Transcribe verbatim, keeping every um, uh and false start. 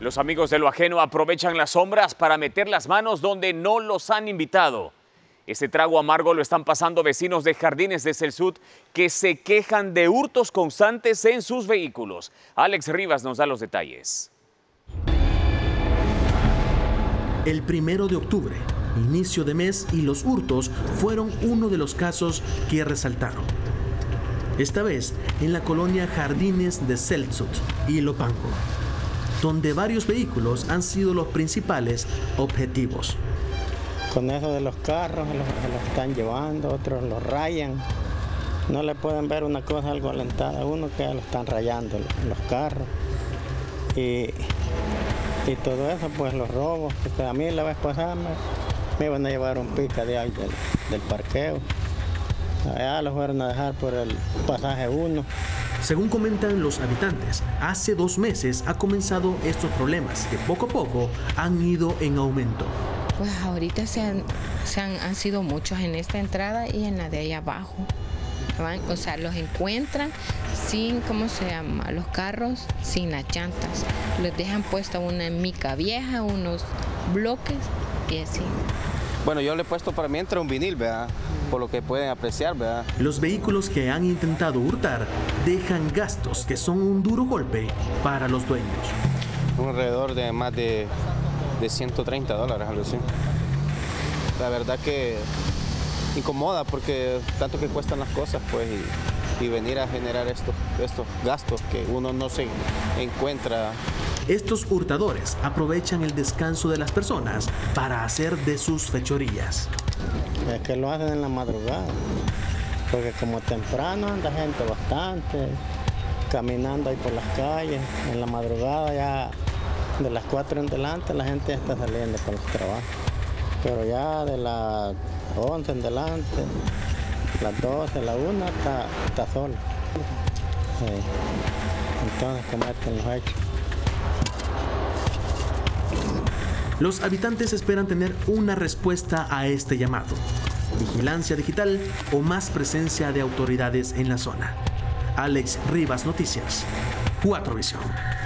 Los amigos de lo ajeno aprovechan las sombras para meter las manos donde no los han invitado. Ese trago amargo lo están pasando vecinos de Jardines de Celsud que se quejan de hurtos constantes en sus vehículos. Alex Rivas nos da los detalles. El primero de octubre, inicio de mes, y los hurtos fueron uno de los casos que resaltaron. Esta vez en la colonia Jardines de Celsud y Lopango, donde varios vehículos han sido los principales objetivos. Con eso de los carros, los, los están llevando, otros los rayan. No le pueden ver una cosa algo alentada a uno que ya lo están rayando los carros. Y, y todo eso, pues los robos. Porque a mí la vez pasada me, me iban a llevar un pica de ahí del, del parqueo. Allá lo fueron a dejar por el pasaje uno. Según comentan los habitantes, hace dos meses ha comenzado estos problemas que poco a poco han ido en aumento. Pues ahorita se han, se han, han sido muchos en esta entrada y en la de ahí abajo. Van, o sea, los encuentran sin, ¿cómo se llama? Los carros sin las llantas. Les dejan puesta una mica vieja, unos bloques y así. Bueno, yo le he puesto para mientras un vinil, ¿verdad? Por lo que pueden apreciar, ¿verdad? Los vehículos que han intentado hurtar dejan gastos que son un duro golpe para los dueños. Un alrededor de más de, de ciento treinta dólares, algo así. La verdad que incomoda porque tanto que cuestan las cosas, pues, y, y venir a generar estos, estos gastos que uno no se encuentra. Estos hurtadores aprovechan el descanso de las personas para hacer de sus fechorías. Es que lo hacen en la madrugada, porque como temprano anda gente bastante, caminando ahí por las calles. En la madrugada ya de las cuatro en adelante la gente ya está saliendo para los trabajos. Pero ya de las once en adelante, las doce, la una, está, está sola. Sí. Entonces cometen los hechos. Los habitantes esperan tener una respuesta a este llamado. Vigilancia digital o más presencia de autoridades en la zona. Alex Rivas, Noticias, cuatro Visión.